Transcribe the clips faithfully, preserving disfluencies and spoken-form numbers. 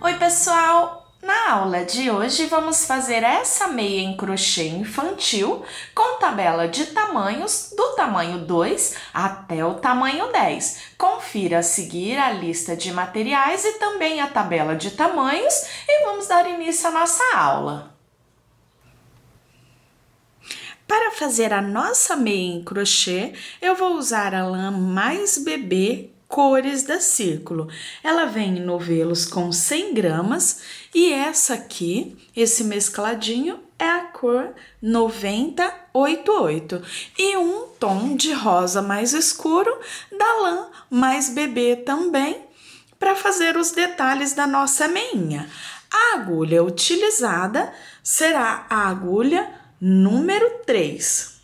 Oi, pessoal! Na aula de hoje vamos fazer essa meia em crochê infantil com tabela de tamanhos do tamanho dois até o tamanho dez. Confira a seguir a lista de materiais e também a tabela de tamanhos e vamos dar início à nossa aula. Para fazer a nossa meia em crochê, eu vou usar a lã Mais Bebê Cores da Círculo. Ela vem em novelos com cem gramas e essa aqui, esse mescladinho, é a cor noventa oitenta e oito e um tom de rosa mais escuro da lã Mais Bebê também, para fazer os detalhes da nossa meinha. A agulha utilizada será a agulha número três.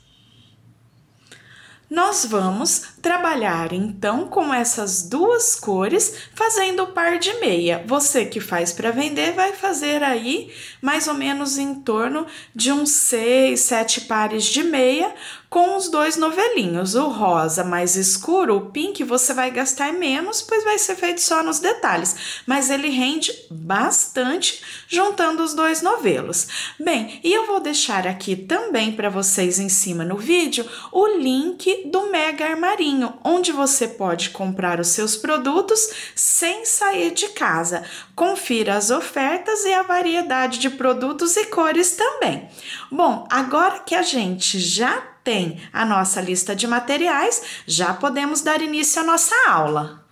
Nós vamos trabalhar então com essas duas cores, fazendo o par de meia. Você que faz para vender vai fazer aí mais ou menos em torno de uns seis, sete pares de meia com os dois novelinhos. O rosa mais escuro, o pink, você vai gastar menos, pois vai ser feito só nos detalhes. Mas ele rende bastante juntando os dois novelos. Bem, e eu vou deixar aqui também para vocês em cima no vídeo o link do Mega Armarinho, onde você pode comprar os seus produtos sem sair de casa. Confira as ofertas e a variedade de produtos e cores também. Bom, agora que a gente já tem a nossa lista de materiais, já podemos dar início à nossa aula.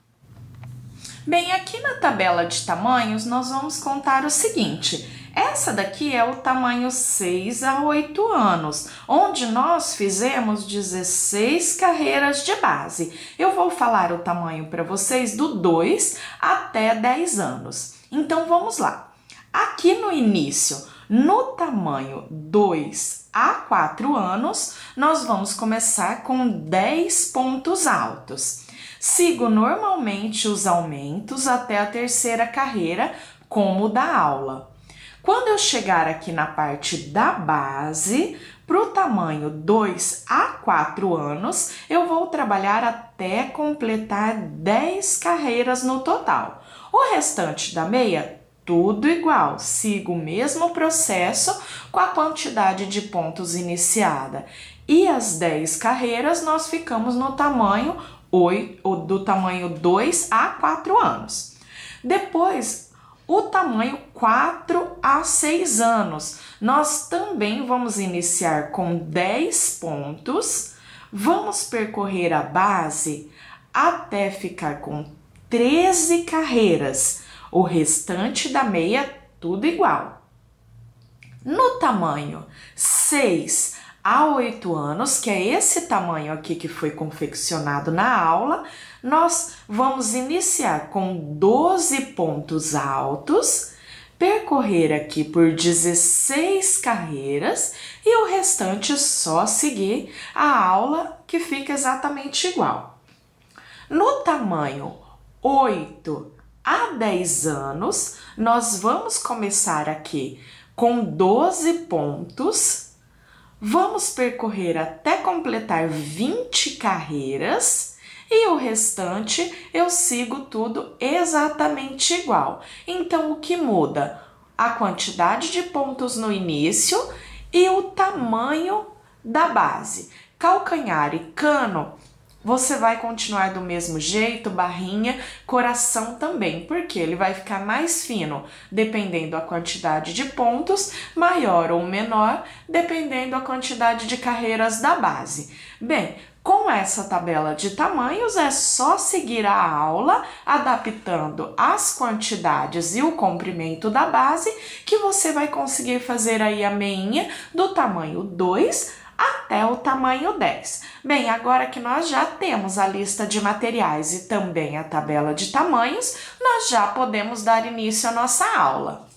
Bem, aqui na tabela de tamanhos, nós vamos contar o seguinte. Essa daqui é o tamanho seis a oito anos, onde nós fizemos dezesseis carreiras de base. Eu vou falar o tamanho para vocês do dois até dez anos. Então, vamos lá. Aqui no início, no tamanho dois a quatro anos, nós vamos começar com dez pontos altos. Sigo normalmente os aumentos até a terceira carreira, como da aula. Quando eu chegar aqui na parte da base, para o tamanho dois a quatro anos, eu vou trabalhar até completar dez carreiras no total. O restante da meia, tudo igual, sigo o mesmo processo com a quantidade de pontos iniciada. E as dez carreiras nós ficamos no tamanho oito, do tamanho dois a quatro anos. Depois, o tamanho quatro a seis anos, nós também vamos iniciar com dez pontos, vamos percorrer a base até ficar com treze carreiras, o restante da meia tudo igual. No tamanho seis a oito anos, que é esse tamanho aqui que foi confeccionado na aula, nós vamos iniciar com doze pontos altos, percorrer aqui por dezesseis carreiras e o restante só seguir a aula, que fica exatamente igual. No tamanho oito a dez anos, nós vamos começar aqui com doze pontos, vamos percorrer até completar vinte carreiras e o restante eu sigo tudo exatamente igual. Então, o que muda? A quantidade de pontos no início e o tamanho da base. Calcanhar e cano, você vai continuar do mesmo jeito, barrinha, coração também, porque ele vai ficar mais fino, dependendo da quantidade de pontos, maior ou menor, dependendo da quantidade de carreiras da base. Bem, com essa tabela de tamanhos, é só seguir a aula, adaptando as quantidades e o comprimento da base, que você vai conseguir fazer aí a meinha do tamanho dois até o tamanho dez. Bem, agora que nós já temos a lista de materiais e também a tabela de tamanhos, nós já podemos dar início à nossa aula.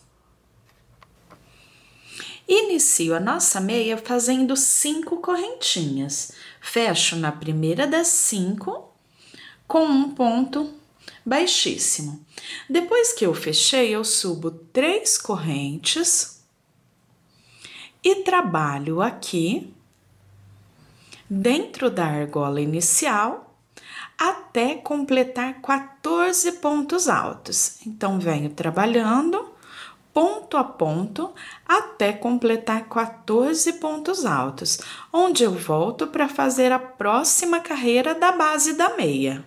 Inicio a nossa meia fazendo cinco correntinhas. Fecho na primeira das cinco com um ponto baixíssimo. Depois que eu fechei, eu subo três correntes e trabalho aqui dentro da argola inicial até completar quatorze pontos altos. Então, venho trabalhando ponto a ponto até completar quatorze pontos altos, onde eu volto para fazer a próxima carreira da base da meia.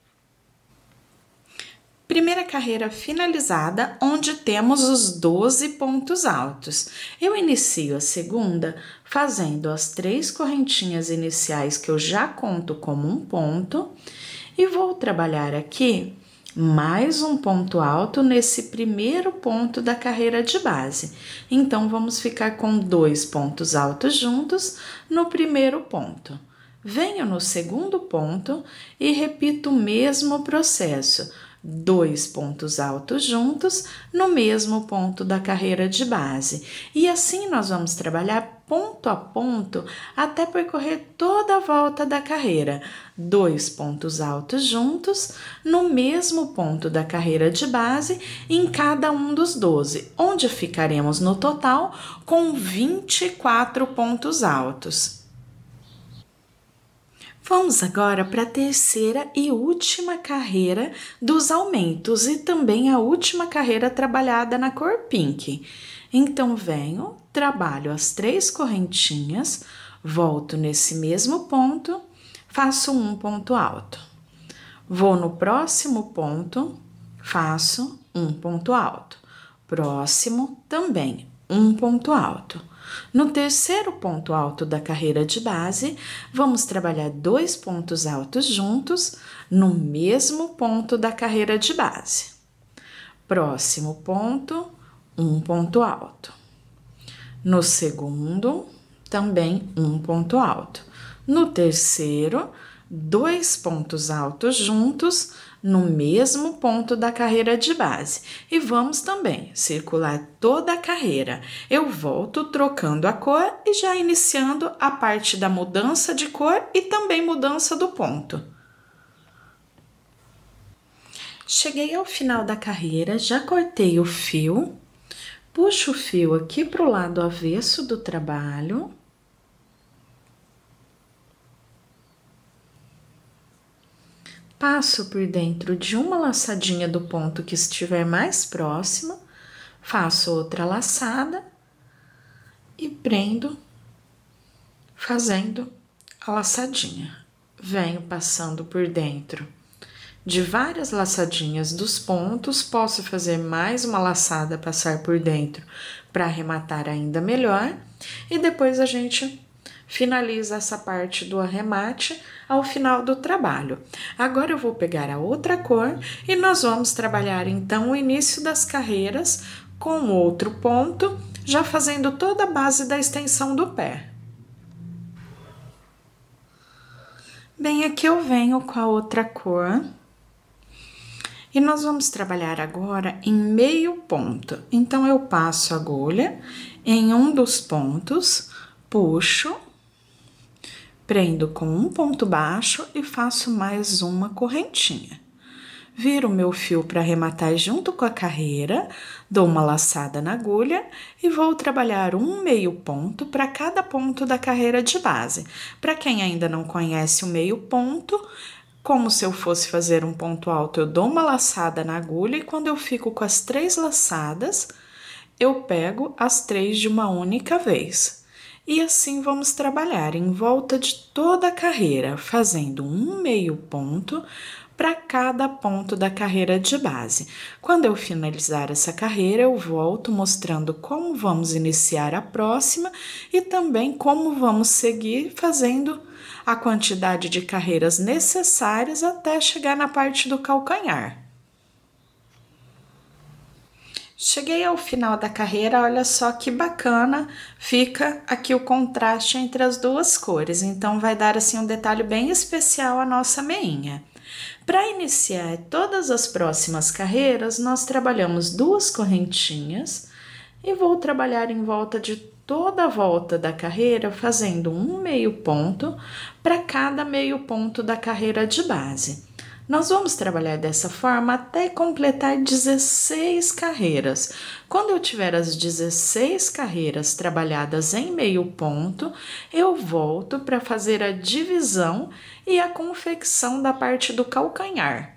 Primeira carreira finalizada, onde temos os doze pontos altos. Eu inicio a segunda fazendo as três correntinhas iniciais que eu já conto como um ponto e vou trabalhar aqui mais um ponto alto nesse primeiro ponto da carreira de base. Então, vamos ficar com dois pontos altos juntos no primeiro ponto. Venho no segundo ponto e repito o mesmo processo. Dois pontos altos juntos no mesmo ponto da carreira de base. E assim nós vamos trabalhar ponto a ponto até percorrer toda a volta da carreira. Dois pontos altos juntos no mesmo ponto da carreira de base em cada um dos doze, onde ficaremos no total com vinte e quatro pontos altos. Vamos agora para a terceira e última carreira dos aumentos e também a última carreira trabalhada na cor pink. Então, venho, trabalho as três correntinhas, volto nesse mesmo ponto, faço um ponto alto. Vou no próximo ponto, faço um ponto alto. Próximo, também, um ponto alto. No terceiro ponto alto da carreira de base, vamos trabalhar dois pontos altos juntos no mesmo ponto da carreira de base. Próximo ponto, um ponto alto. No segundo, também um ponto alto. No terceiro, dois pontos altos juntos no mesmo ponto da carreira de base. E vamos também circular toda a carreira. Eu volto trocando a cor e já iniciando a parte da mudança de cor e também mudança do ponto. Cheguei ao final da carreira, já cortei o fio, puxo o fio aqui para o lado avesso do trabalho. Passo por dentro de uma laçadinha do ponto que estiver mais próxima, faço outra laçada e prendo fazendo a laçadinha. Venho passando por dentro de várias laçadinhas dos pontos, posso fazer mais uma laçada, passar por dentro para arrematar ainda melhor e depois a gente finaliza essa parte do arremate ao final do trabalho. Agora eu vou pegar a outra cor e nós vamos trabalhar então o início das carreiras com outro ponto, já fazendo toda a base da extensão do pé. Bem, aqui eu venho com a outra cor e nós vamos trabalhar agora em meio ponto. Então, eu passo a agulha em um dos pontos, puxo, prendo com um ponto baixo e faço mais uma correntinha. Viro o meu fio para arrematar junto com a carreira, dou uma laçada na agulha e vou trabalhar um meio ponto para cada ponto da carreira de base. Para quem ainda não conhece o meio ponto, como se eu fosse fazer um ponto alto, eu dou uma laçada na agulha e quando eu fico com as três laçadas, eu pego as três de uma única vez. E assim vamos trabalhar em volta de toda a carreira, fazendo um meio ponto para cada ponto da carreira de base. Quando eu finalizar essa carreira, eu volto mostrando como vamos iniciar a próxima e também como vamos seguir fazendo a quantidade de carreiras necessárias até chegar na parte do calcanhar. Cheguei ao final da carreira, olha só que bacana, fica aqui o contraste entre as duas cores, então vai dar assim um detalhe bem especial à nossa meinha. Para iniciar todas as próximas carreiras, nós trabalhamos duas correntinhas e vou trabalhar em volta de toda a volta da carreira, fazendo um meio ponto para cada meio ponto da carreira de base. Nós vamos trabalhar dessa forma até completar dezesseis carreiras. Quando eu tiver as dezesseis carreiras trabalhadas em meio ponto, eu volto para fazer a divisão e a confecção da parte do calcanhar.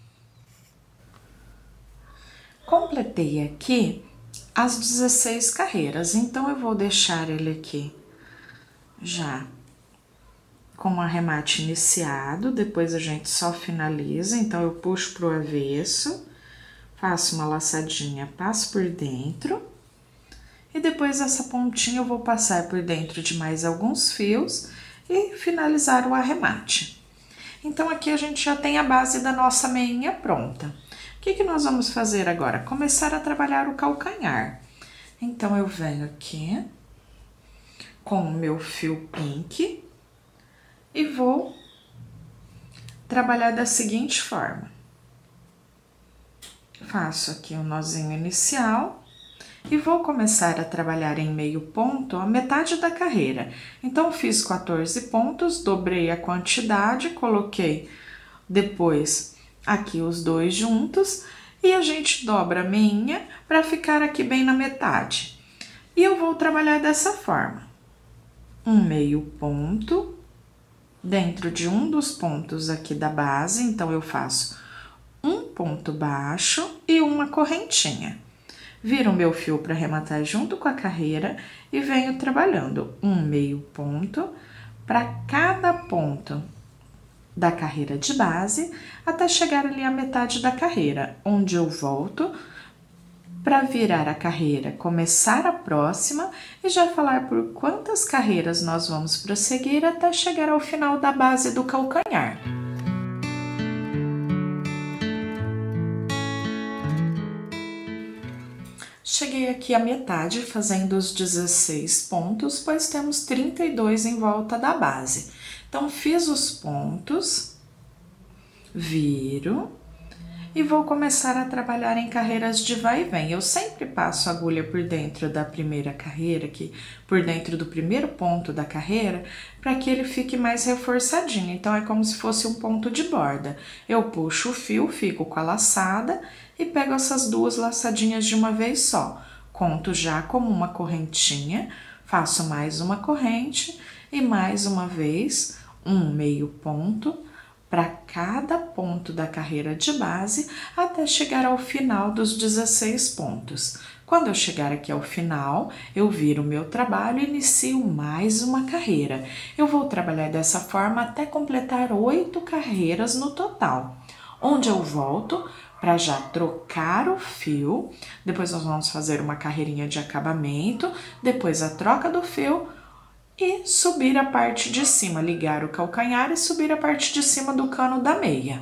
Completei aqui as dezesseis carreiras, então eu vou deixar ele aqui já com o arremate iniciado, depois a gente só finaliza, então eu puxo pro avesso, faço uma laçadinha, passo por dentro, e depois essa pontinha eu vou passar por dentro de mais alguns fios e finalizar o arremate. Então, aqui a gente já tem a base da nossa meinha pronta. O que que nós vamos fazer agora? Começar a trabalhar o calcanhar. Então, eu venho aqui com o meu fio pink e vou trabalhar da seguinte forma. Faço aqui um nozinho inicial e vou começar a trabalhar em meio ponto a metade da carreira. Então, fiz quatorze pontos, dobrei a quantidade, coloquei depois aqui os dois juntos e a gente dobra a meinha para ficar aqui bem na metade. E eu vou trabalhar dessa forma. Um meio ponto dentro de um dos pontos aqui da base, então eu faço um ponto baixo e uma correntinha. Viro o meu fio para arrematar junto com a carreira e venho trabalhando um meio ponto para cada ponto da carreira de base até chegar ali à metade da carreira, onde eu volto para virar a carreira, começar a próxima e já falar por quantas carreiras nós vamos prosseguir até chegar ao final da base do calcanhar. Cheguei aqui à metade fazendo os dezesseis pontos, pois temos trinta e dois em volta da base. Então, fiz os pontos, viro e vou começar a trabalhar em carreiras de vai e vem. Eu sempre passo a agulha por dentro da primeira carreira, aqui, por dentro do primeiro ponto da carreira, para que ele fique mais reforçadinho. Então, é como se fosse um ponto de borda. Eu puxo o fio, fico com a laçada e pego essas duas laçadinhas de uma vez só. Conto já como uma correntinha, faço mais uma corrente e mais uma vez um meio ponto para cada ponto da carreira de base até chegar ao final dos dezesseis pontos. Quando eu chegar aqui ao final, eu viro o meu trabalho e inicio mais uma carreira. Eu vou trabalhar dessa forma até completar oito carreiras no total, onde eu volto para já trocar o fio, depois nós vamos fazer uma carreirinha de acabamento, depois a troca do fio, e subir a parte de cima, ligar o calcanhar e subir a parte de cima do cano da meia.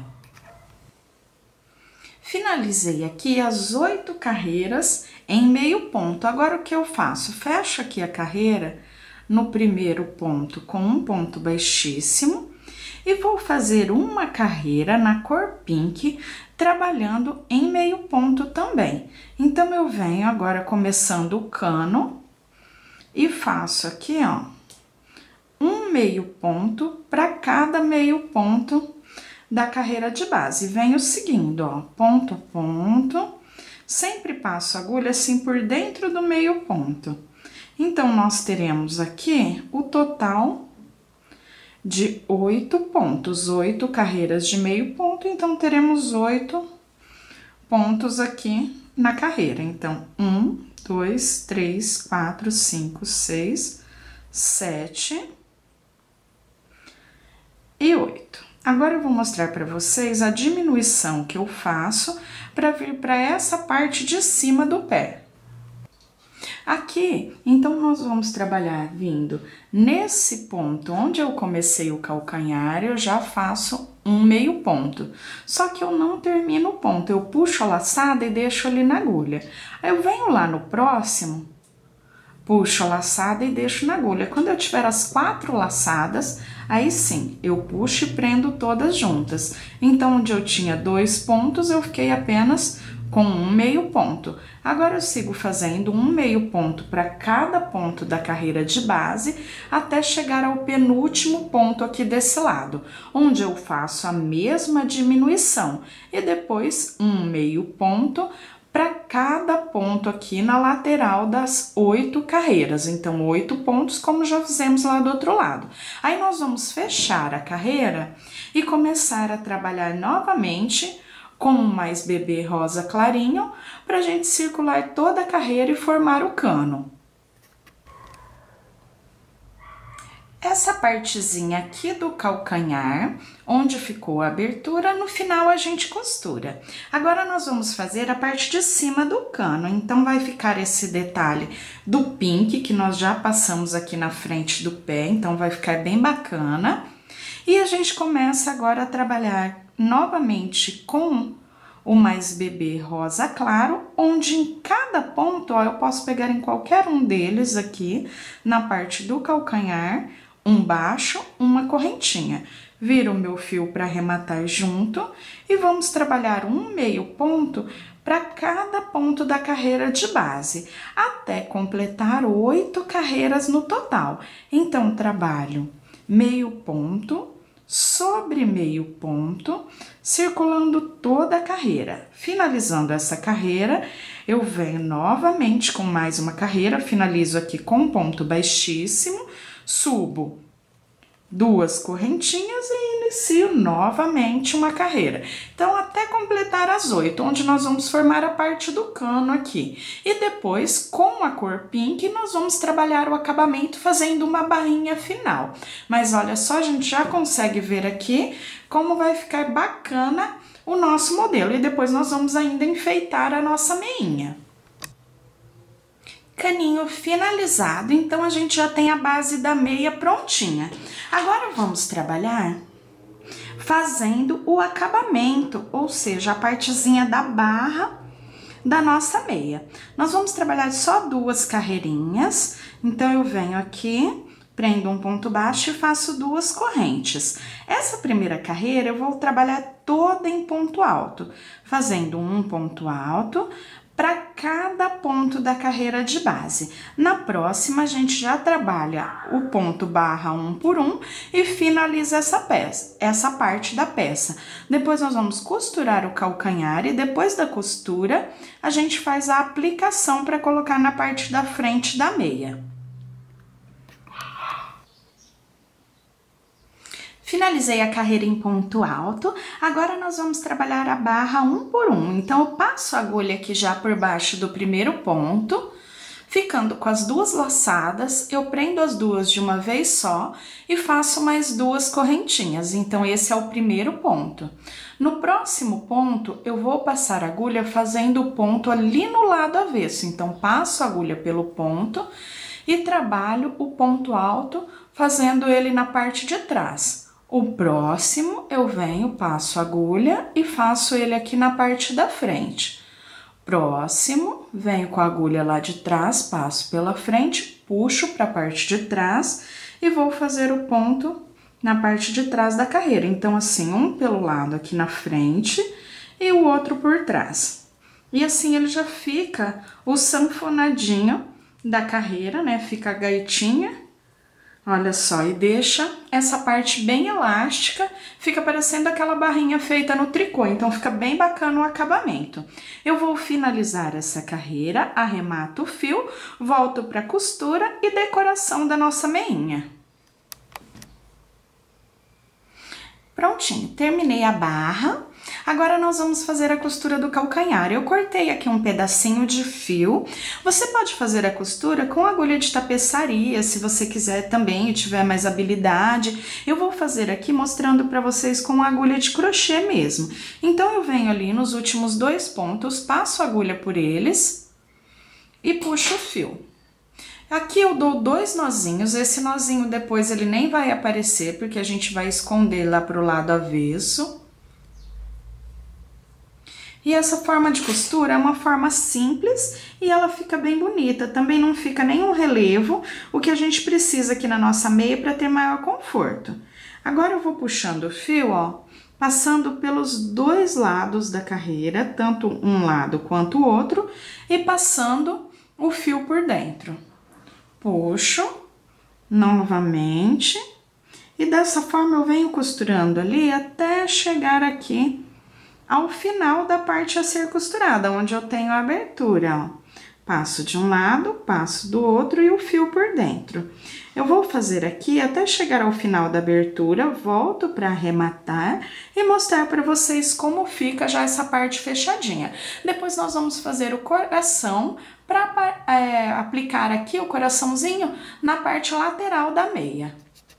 Finalizei aqui as oito carreiras em meio ponto. Agora, o que eu faço? Fecho aqui a carreira no primeiro ponto com um ponto baixíssimo e vou fazer uma carreira na cor pink, trabalhando em meio ponto também. Então, eu venho agora começando o cano e faço aqui, ó, um meio ponto para cada meio ponto da carreira de base. Venho seguindo, ó, ponto a ponto, sempre passo a agulha assim por dentro do meio ponto. Então, nós teremos aqui o total de oito pontos, oito carreiras de meio ponto, então teremos oito pontos aqui na carreira. Então, um, dois, três, quatro, cinco, seis, sete e oito. Agora eu vou mostrar para vocês a diminuição que eu faço para vir para essa parte de cima do pé. Aqui, então, nós vamos trabalhar vindo nesse ponto onde eu comecei o calcanhar, eu já faço um meio ponto. Só que eu não termino o ponto, eu puxo a laçada e deixo ali na agulha. Aí eu venho lá no próximo, puxo a laçada e deixo na agulha. Quando eu tiver as quatro laçadas, aí sim, eu puxo e prendo todas juntas. Então, onde eu tinha dois pontos, eu fiquei apenas com um meio ponto. Agora eu sigo fazendo um meio ponto para cada ponto da carreira de base até chegar ao penúltimo ponto aqui desse lado, onde eu faço a mesma diminuição e depois um meio ponto para cada ponto aqui na lateral das oito carreiras. Então, oito pontos, como já fizemos lá do outro lado. Aí, nós vamos fechar a carreira e começar a trabalhar novamente com um mais bebê rosa clarinho, para a gente circular toda a carreira e formar o cano. Essa partezinha aqui do calcanhar, onde ficou a abertura, no final a gente costura. Agora, nós vamos fazer a parte de cima do cano, então vai ficar esse detalhe do pink, que nós já passamos aqui na frente do pé, então vai ficar bem bacana. E a gente começa agora a trabalhar novamente com o mais bebê rosa claro, onde em cada ponto, ó, eu posso pegar em qualquer um deles aqui, na parte do calcanhar, um baixo, uma correntinha. Viro o meu fio para arrematar junto e vamos trabalhar um meio ponto para cada ponto da carreira de base, até completar oito carreiras no total. Então, trabalho meio ponto sobre meio ponto, circulando toda a carreira. Finalizando essa carreira, eu venho novamente com mais uma carreira, finalizo aqui com um ponto baixíssimo, subo duas correntinhas e inicio novamente uma carreira. Então, até completar as oito, onde nós vamos formar a parte do cano aqui. E depois, com a cor pink, nós vamos trabalhar o acabamento fazendo uma barrinha final. Mas olha só, a gente já consegue ver aqui como vai ficar bacana o nosso modelo. E depois nós vamos ainda enfeitar a nossa meinha. Caninho finalizado, então a gente já tem a base da meia prontinha. Agora vamos trabalhar fazendo o acabamento, ou seja, a partezinha da barra da nossa meia. Nós vamos trabalhar só duas carreirinhas, então eu venho aqui, prendo um ponto baixo e faço duas correntes. Essa primeira carreira eu vou trabalhar toda em ponto alto, fazendo um ponto alto para cada ponto da carreira de base. Na próxima, a gente já trabalha o ponto barra um por um e finaliza essa peça, essa parte da peça. Depois, nós vamos costurar o calcanhar e depois da costura, a gente faz a aplicação para colocar na parte da frente da meia. Finalizei a carreira em ponto alto, agora nós vamos trabalhar a barra um por um. Então, eu passo a agulha aqui já por baixo do primeiro ponto, ficando com as duas laçadas, eu prendo as duas de uma vez só e faço mais duas correntinhas. Então, esse é o primeiro ponto. No próximo ponto, eu vou passar a agulha fazendo o ponto ali no lado avesso. Então, passo a agulha pelo ponto e trabalho o ponto alto, fazendo ele na parte de trás. O próximo, eu venho, passo a agulha e faço ele aqui na parte da frente. Próximo, venho com a agulha lá de trás, passo pela frente, puxo para a parte de trás e vou fazer o ponto na parte de trás da carreira. Então, assim, um pelo lado aqui na frente e o outro por trás. E assim ele já fica o sanfonadinho da carreira, né? Fica a gaitinha. Olha só, e deixa essa parte bem elástica, fica parecendo aquela barrinha feita no tricô, então fica bem bacana o acabamento. Eu vou finalizar essa carreira, arremato o fio, volto para costura e decoração da nossa meinha. Prontinho, terminei a barra. Agora, nós vamos fazer a costura do calcanhar. Eu cortei aqui um pedacinho de fio. Você pode fazer a costura com agulha de tapeçaria, se você quiser também e tiver mais habilidade. Eu vou fazer aqui mostrando para vocês com agulha de crochê mesmo. Então, eu venho ali nos últimos dois pontos, passo a agulha por eles e puxo o fio. Aqui eu dou dois nozinhos, esse nozinho depois ele nem vai aparecer, porque a gente vai esconder lá pro lado avesso. E essa forma de costura é uma forma simples e ela fica bem bonita. Também não fica nenhum relevo, o que a gente precisa aqui na nossa meia para ter maior conforto. Agora eu vou puxando o fio, ó, passando pelos dois lados da carreira, tanto um lado quanto o outro, e passando o fio por dentro. Puxo novamente e dessa forma eu venho costurando ali até chegar aqui ao final da parte a ser costurada, onde eu tenho a abertura, ó. Passo de um lado, passo do outro e o fio por dentro. Eu vou fazer aqui até chegar ao final da abertura, volto para arrematar e mostrar para vocês como fica já essa parte fechadinha. Depois nós vamos fazer o coração para é, aplicar aqui o coraçãozinho na parte lateral da meia.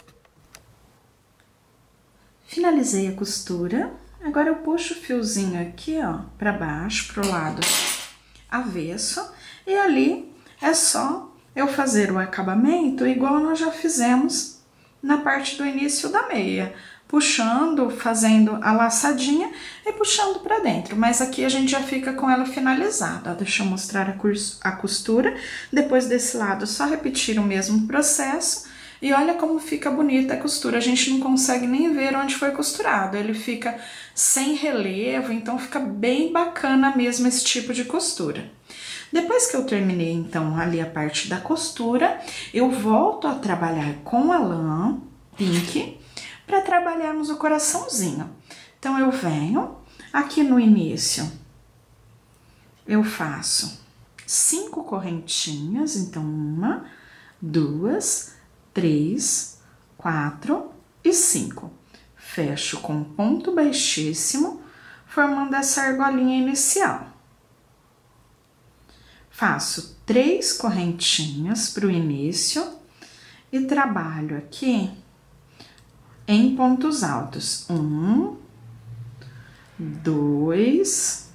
Finalizei a costura, agora eu puxo o fiozinho aqui, ó, para baixo, pro lado avesso. E ali é só eu fazer o acabamento igual nós já fizemos na parte do início da meia, puxando, fazendo a laçadinha e puxando para dentro. Mas aqui a gente já fica com ela finalizada. Ó, deixa eu mostrar a costura. Depois desse lado, só repetir o mesmo processo. E olha como fica bonita a costura, a gente não consegue nem ver onde foi costurado. Ele fica sem relevo, então fica bem bacana mesmo esse tipo de costura. Depois que eu terminei, então, ali a parte da costura, eu volto a trabalhar com a lã pink para trabalharmos o coraçãozinho. Então, eu venho aqui no início, eu faço cinco correntinhas, então, uma, duas, três, quatro e cinco. Fecho com ponto baixíssimo, formando essa argolinha inicial. Faço três correntinhas para o início e trabalho aqui em pontos altos. Um, dois,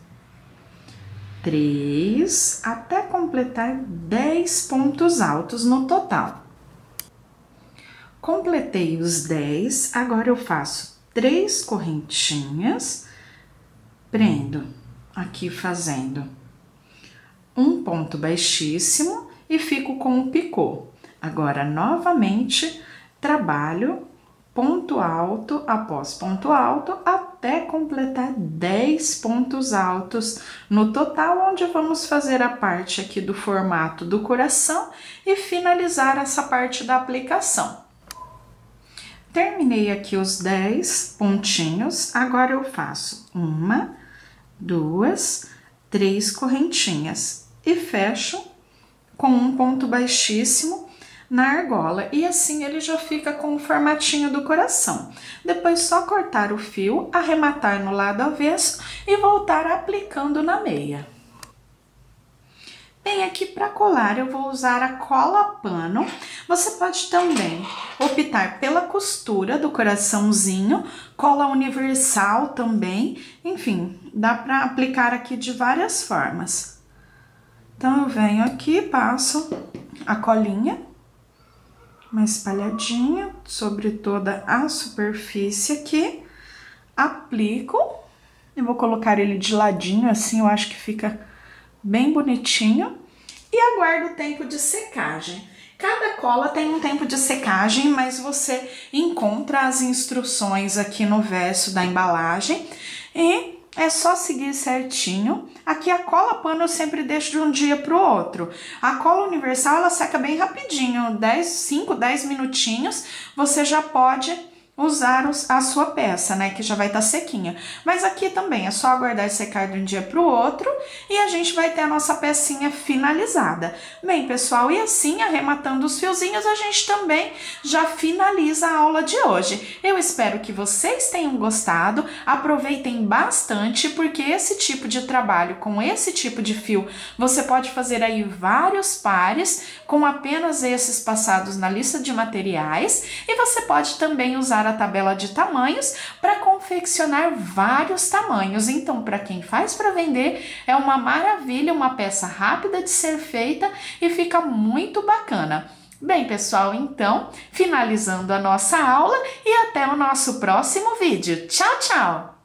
três, até completar dez pontos altos no total. Completei os dez, agora eu faço três correntinhas, prendo aqui fazendo um ponto baixíssimo e fico com o picô. Agora, novamente, trabalho ponto alto após ponto alto até completar dez pontos altos no total, onde vamos fazer a parte aqui do formato do coração e finalizar essa parte da aplicação. Terminei aqui os dez pontinhos, agora eu faço uma, duas, três correntinhas e fecho com um ponto baixíssimo na argola, e assim ele já fica com o formatinho do coração. Depois só cortar o fio, arrematar no lado avesso e voltar aplicando na meia. Bem, aqui para colar eu vou usar a cola pano. Você pode também optar pela costura do coraçãozinho, cola universal também, enfim, dá para aplicar aqui de várias formas. Então, eu venho aqui, passo a colinha, uma espalhadinha sobre toda a superfície aqui, aplico, eu vou colocar ele de ladinho assim, eu acho que fica bem bonitinho, e aguardo o tempo de secagem. Cada cola tem um tempo de secagem, mas você encontra as instruções aqui no verso da embalagem e é só seguir certinho. Aqui a cola pano eu sempre deixo de um dia para o outro. A cola universal ela seca bem rapidinho, dez, cinco, dez minutinhos, você já pode usar os, a sua peça, né, que já vai estar sequinha. Mas aqui também é só aguardar secar de um dia para o outro e a gente vai ter a nossa pecinha finalizada. Bem, pessoal, e assim, arrematando os fiozinhos, a gente também já finaliza a aula de hoje. Eu espero que vocês tenham gostado, aproveitem bastante, porque esse tipo de trabalho com esse tipo de fio, você pode fazer aí vários pares com apenas esses passados na lista de materiais, e você pode também usar a tabela de tamanhos para confeccionar vários tamanhos. Então, para quem faz para vender, é uma maravilha, uma peça rápida de ser feita e fica muito bacana. Bem, pessoal, então, finalizando a nossa aula e até o nosso próximo vídeo. Tchau, tchau!